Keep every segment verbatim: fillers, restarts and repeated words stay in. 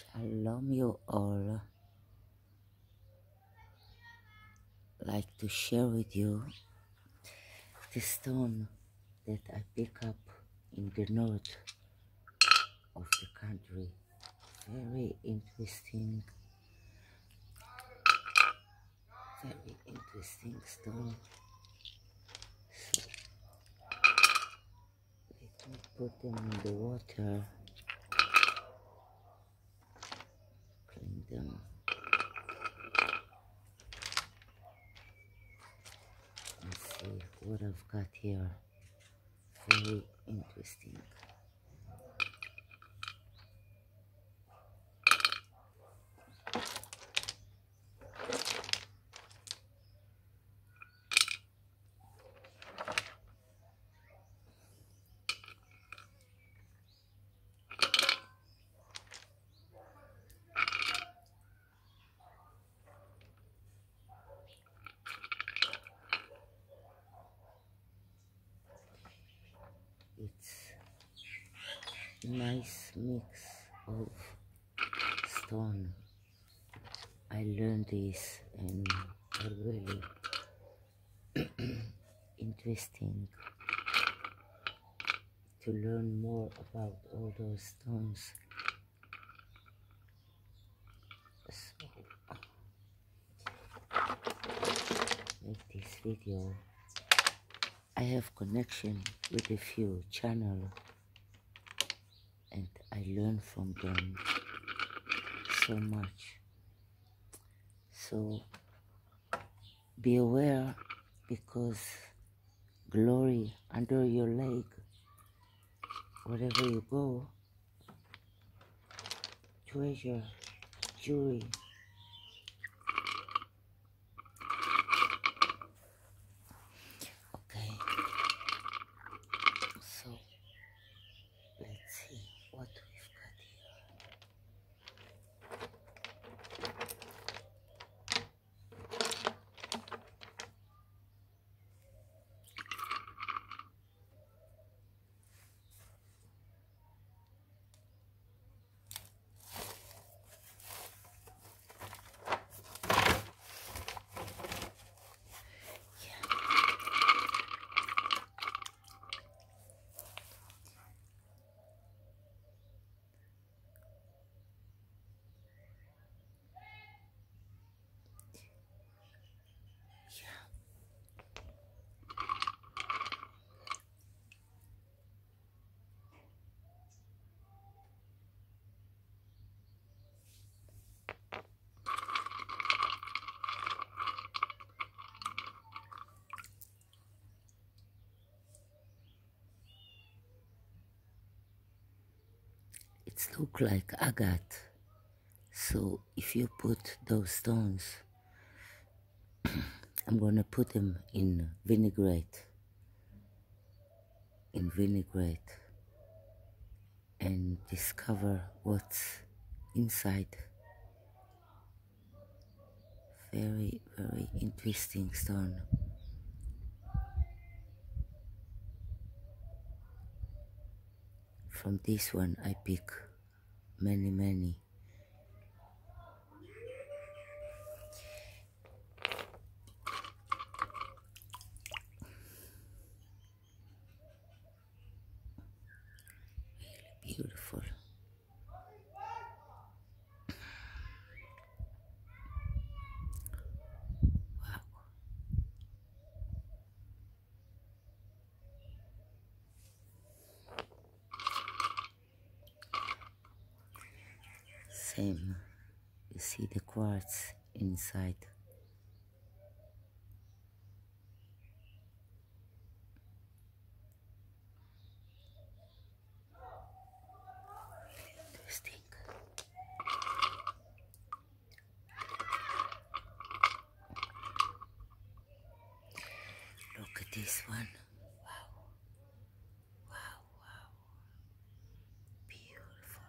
Shalom, you all. Like to share with you the stone that I pick up in the north of the country. Very interesting, very interesting stone. So let me put them in the water, clean them, and see what I've got here. Very interesting. It's nice mix of stone. I learned this and I really interesting to learn more about all those stones. So make this video. I have connection with a few channels and I learn from them so much. So be aware, because glory under your leg, wherever you go, treasure, jewelry. Okay, so let's see what we've got here. It looks like agate. So if you put those stones, I'm gonna put them in vinaigrette, in vinaigrette, and discover what's inside. Very, very interesting stone. From this one I pick many, many. Really beautiful. Wow. Same. You see the quartz inside. Interesting. Look at this one. Wow. Wow, wow. Beautiful.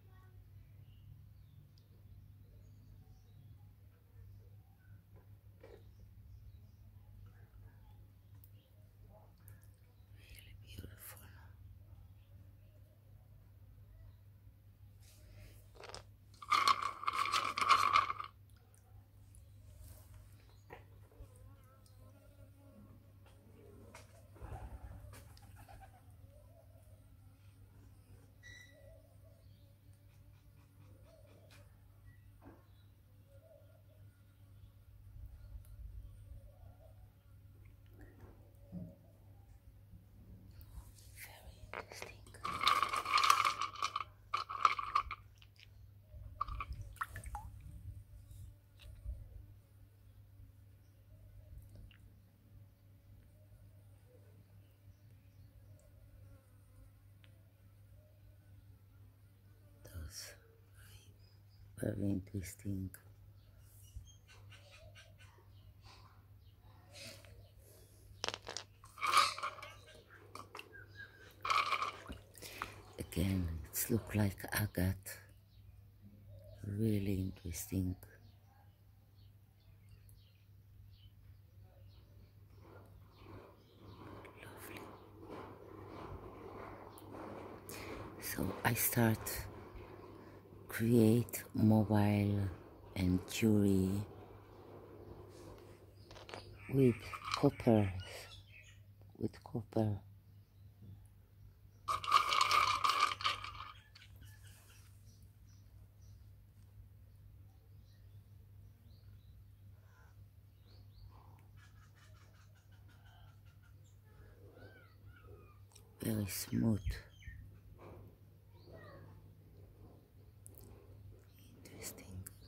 Really beautiful. Very interesting. Again, it's look like agate. Really interesting. Lovely. So I start create mobile and jewelry with copper, with copper. Very smooth. Interesting.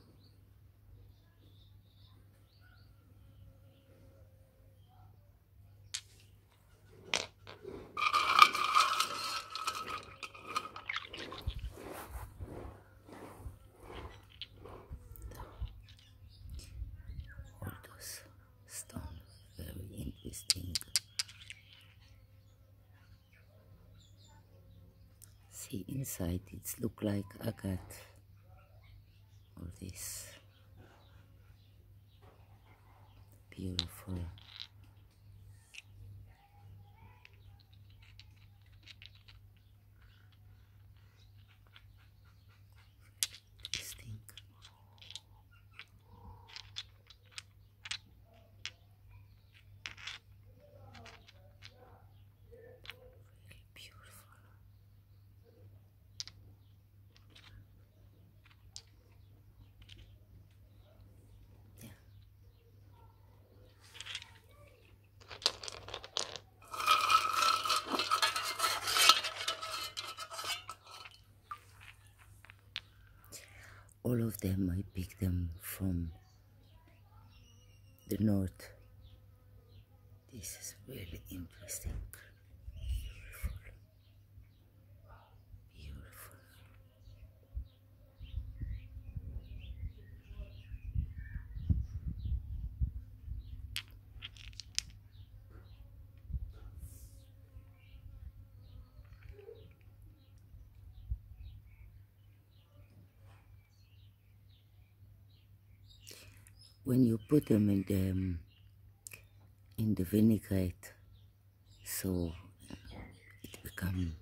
All those stone, very interesting. See inside, it's look like agate. All this beautiful. Interesting. Really beautiful. Yeah. All of them, I pick them from the north. This is really interesting. Beautiful. Beautiful. When you put them in the um, in the vinaigrette, so it becomes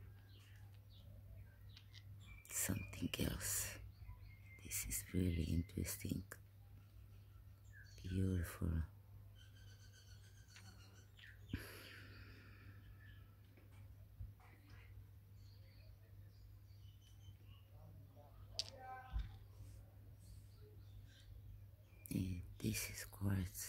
something else. This is really interesting. Beautiful. Yeah, this is quartz.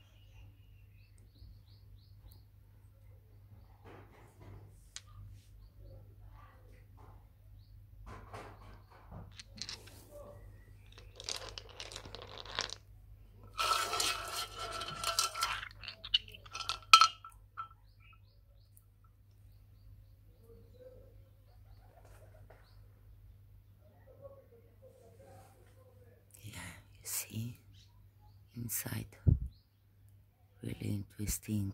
Yeah, you see inside. Really interesting.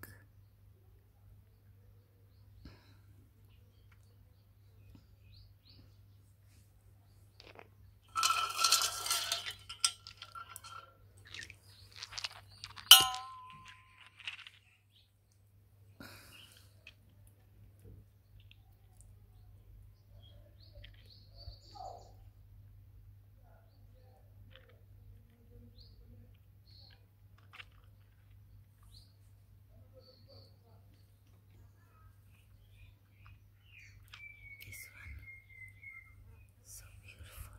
This one, so beautiful.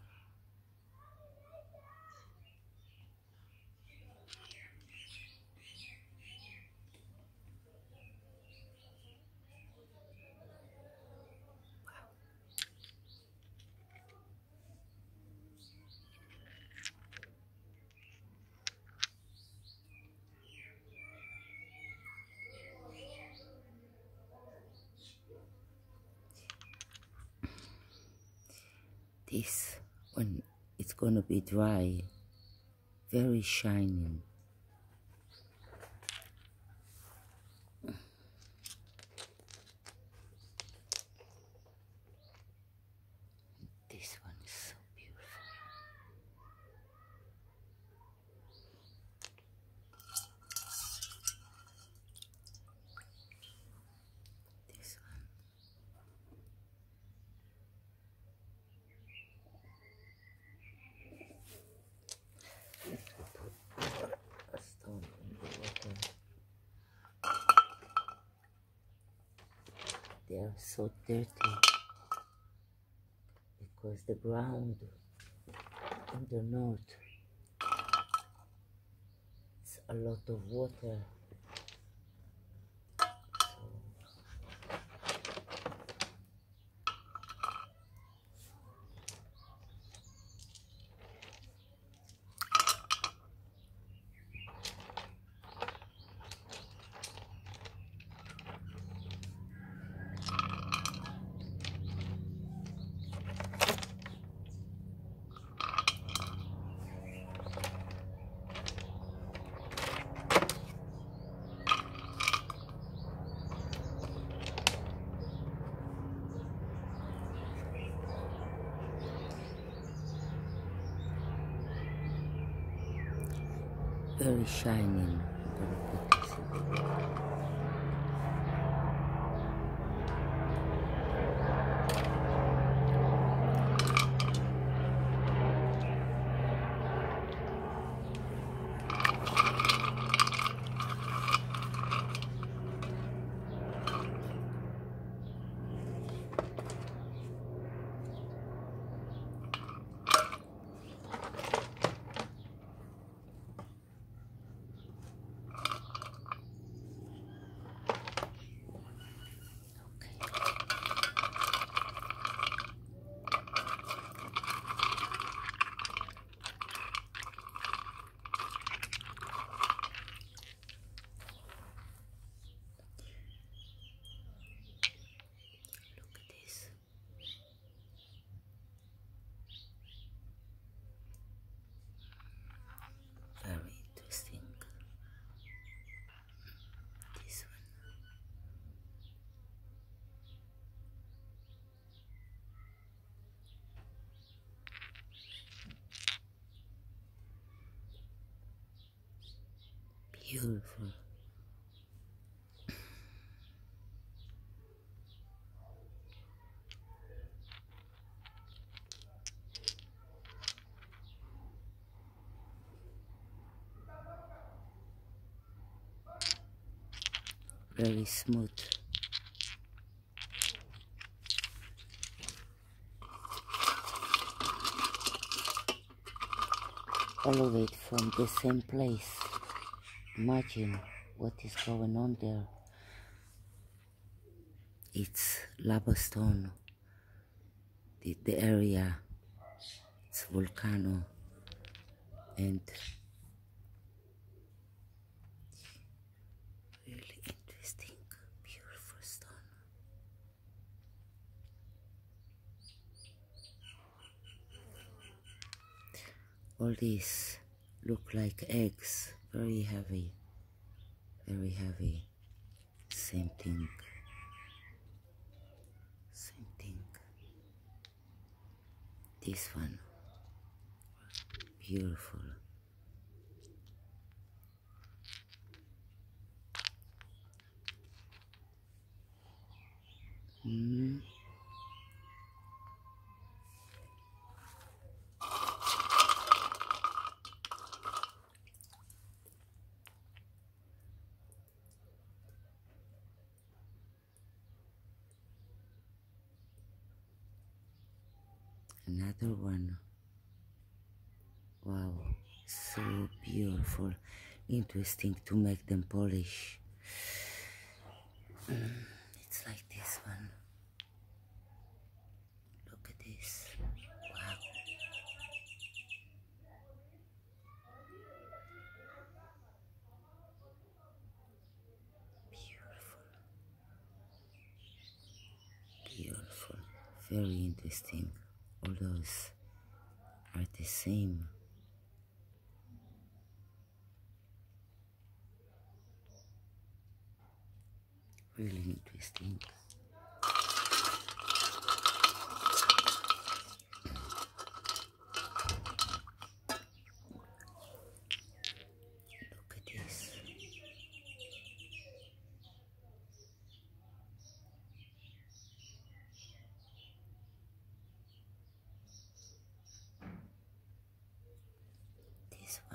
This one it's gonna be dry, very shining. This one is so beautiful. This one. Put a stone in the water. They are so dirty because the ground in the north, it's a lot of water. Very shining. I'm gonna put this in the water. Very interesting. This one. Beautiful. Very smooth. All of it from the same place. Imagine what is going on there. It's lava stone. The, the area, it's volcano, and really interesting, beautiful stone. All these look like eggs, very heavy, very heavy. Same thing, same thing. This one, beautiful. Mm. Another one. Wow, so beautiful. Interesting to make them polish. Mm, it's like this one. Look at this. Wow. Beautiful. Beautiful. Very interesting. All those artists. the same. Really interesting. Look at this. This one.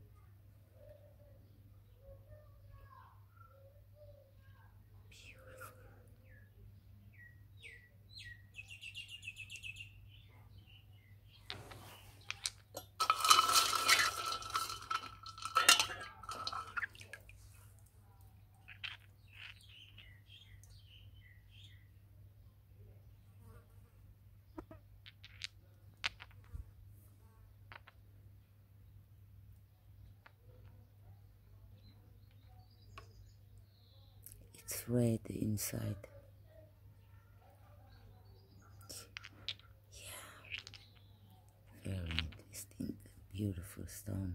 Beautiful. It's red inside. Very interesting, beautiful stone.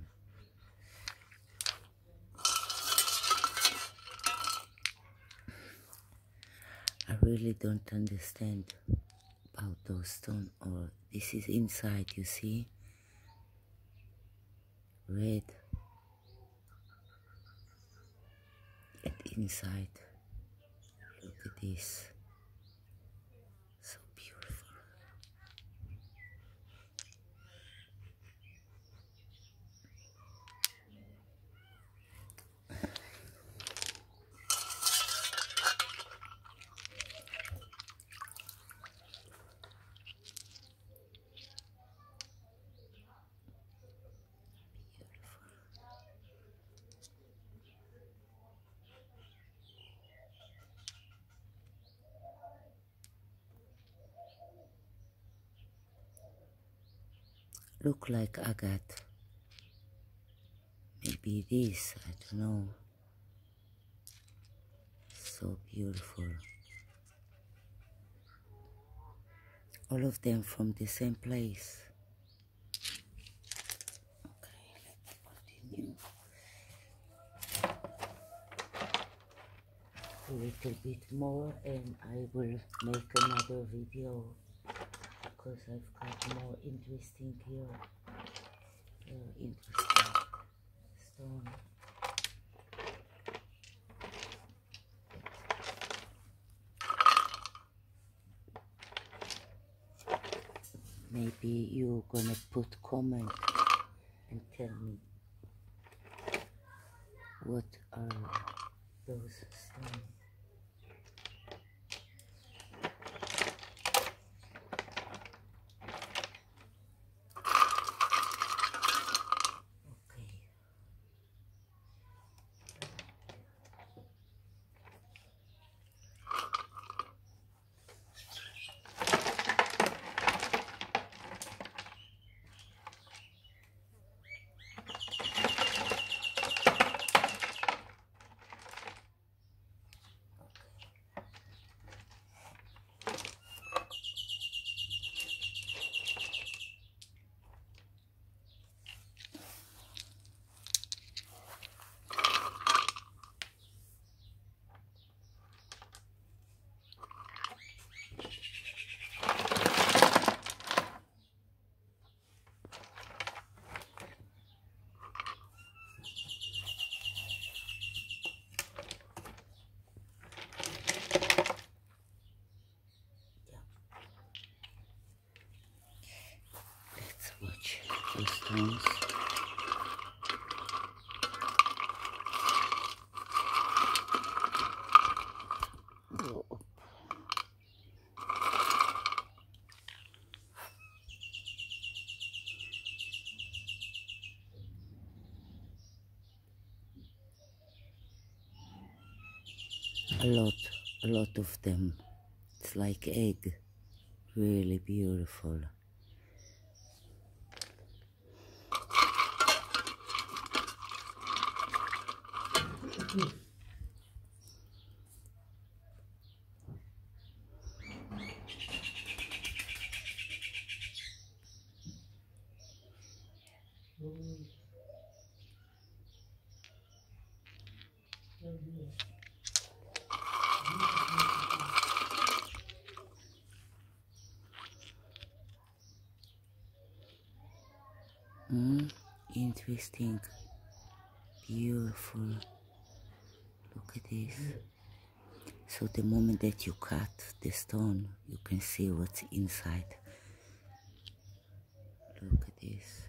I really don't understand about those stones. Or this is inside, you see? Red. And inside, look at this. So beautiful. Look like agate. Maybe it is, I don't know. So beautiful. All of them from the same place. Okay, let's continue. A little bit more and I will make another video because I've got more interesting here. Very interesting stone. Maybe you're gonna put comment and tell me what are those stones. Watch the stones. Go up. A lot, a lot of them. It's like egg. Really beautiful. Mm, interesting, beautiful. Look at this. So the moment that you cut the stone, you can see what's inside. Look at this.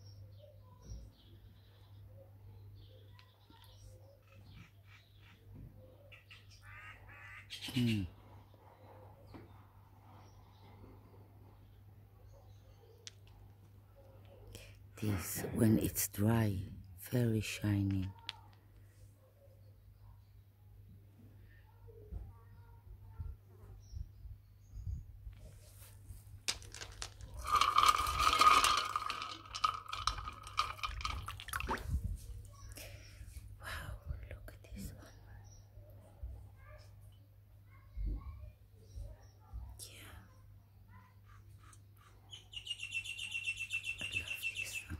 Hmm. This, when it's dry, very shiny. Wow, look at this one. Yeah, I love this one.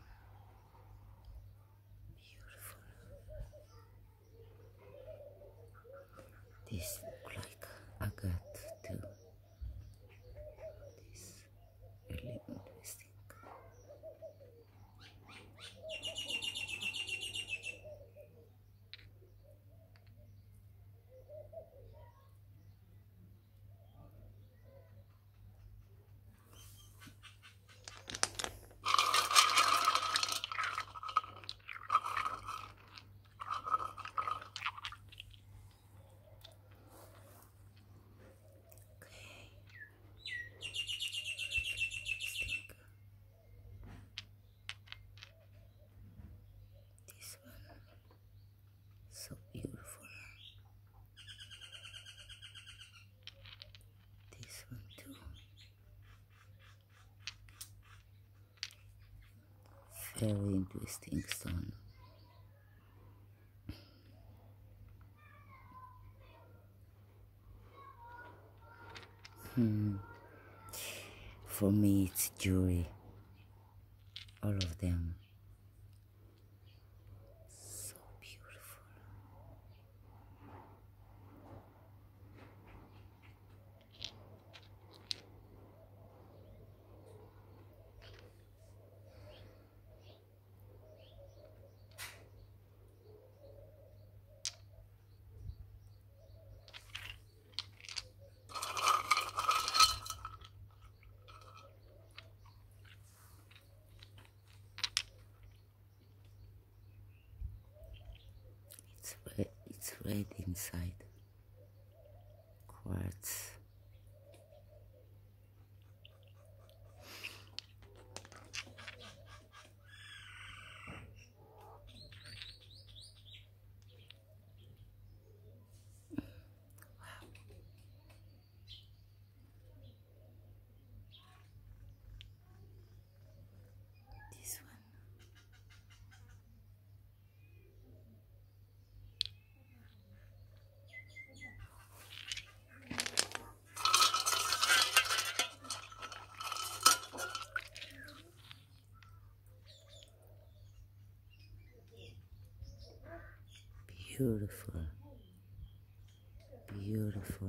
Beautiful. This look like agate too. This really interesting. This one, so beautiful. This one too. Very interesting stone. Hmm. For me, it's jewelry. All of them. So beautiful. It's red, it's red inside. Quartz. This one. Beautiful. Beautiful.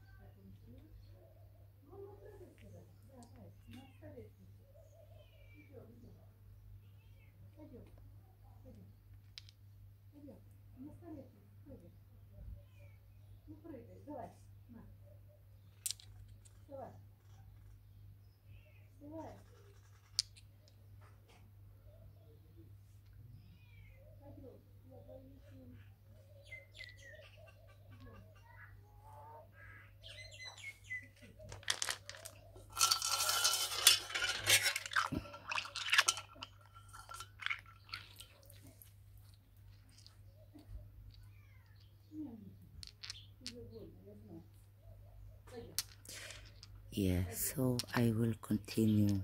Yeah, so I will continue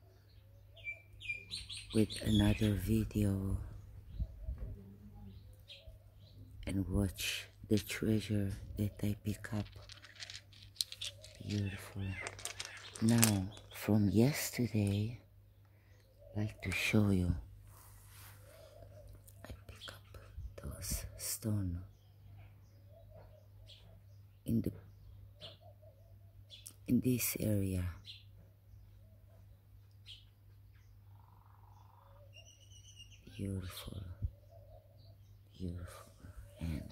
with another video and watch the treasure that I pick up. Beautiful. Now, from yesterday, I'd like to show you stone in the in this area. Beautiful, beautiful, and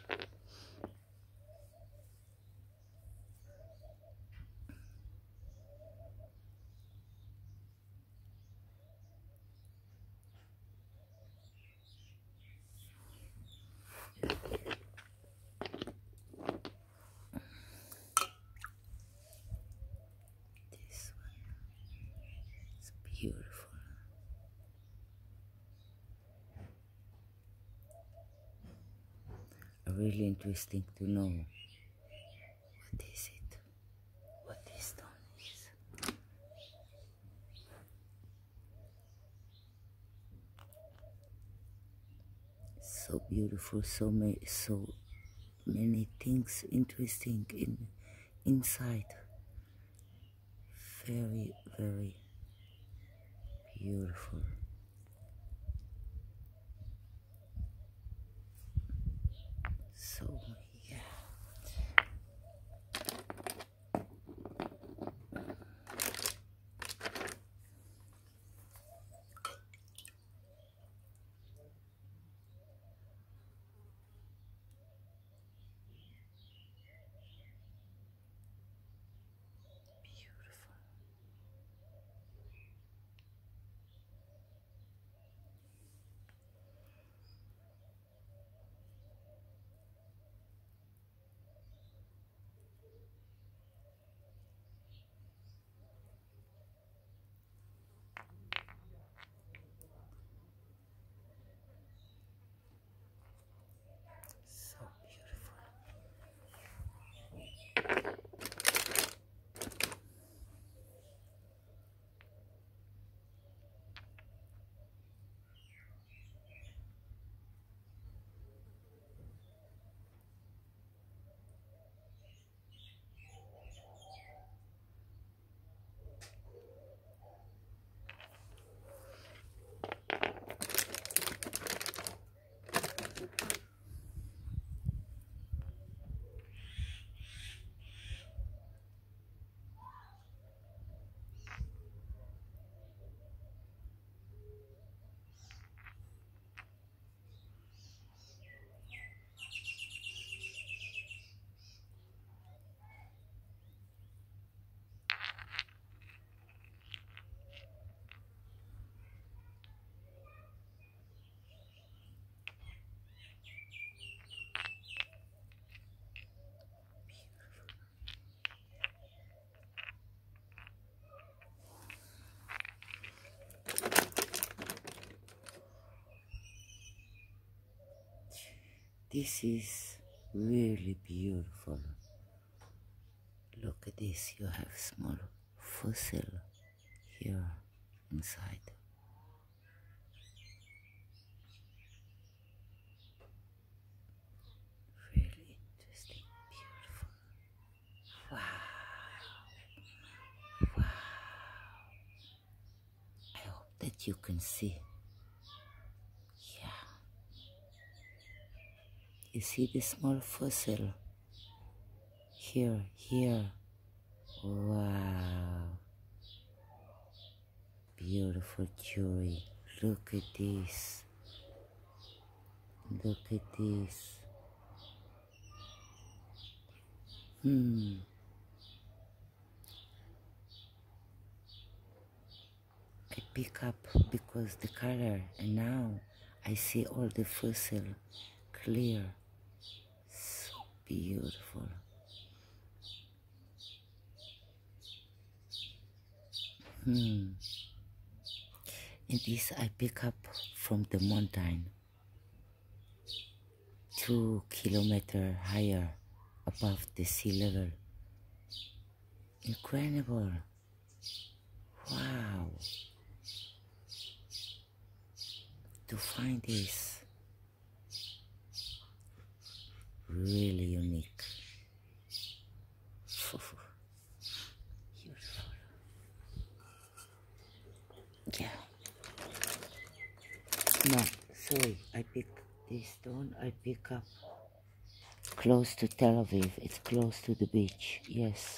this one is beautiful. Really interesting to know what is it, what this stone is. So beautiful, so many, so many things interesting in inside. Very, very beautiful. So yeah. So beautiful. This is really beautiful. Look at this, you have small fossil here inside. Really interesting, beautiful. Wow, wow. I hope that you can see. Yeah. You see the small fossil? Here, here. Wow. Beautiful jewelry. Look at this. Look at this. Hmm. I pick up because the color, and now I see all the fossil clear. So beautiful. Hmm. And this I pick up from the mountain, two kilometers higher above the sea level. Incredible. Wow. To find this really unique. Beautiful. Yeah. No, sorry, I picked this stone I pick up close to Tel Aviv. It's close to the beach. Yes.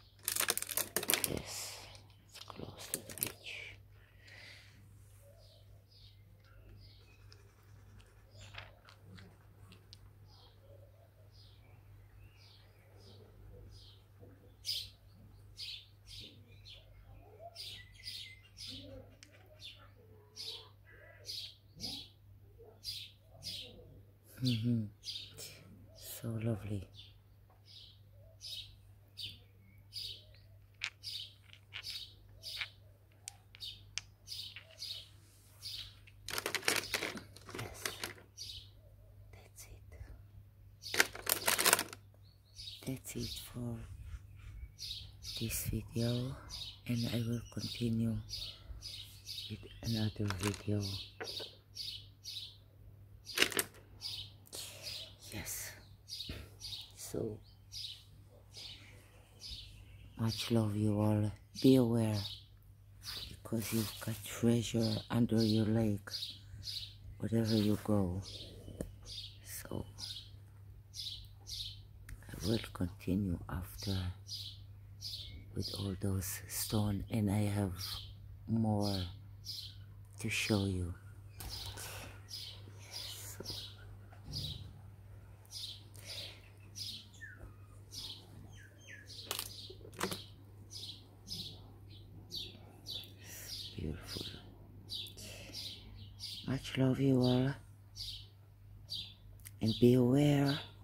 Yes. It's close to the beach. Mm-hmm. So lovely. Yes, that's it. That's it for this video, and I will continue with another video. Yes. So much love you all. Be aware, because you've got treasure under your leg wherever you go. So I will continue after with all those stones, and I have more to show you. Yes. So beautiful. Much love you all, and be aware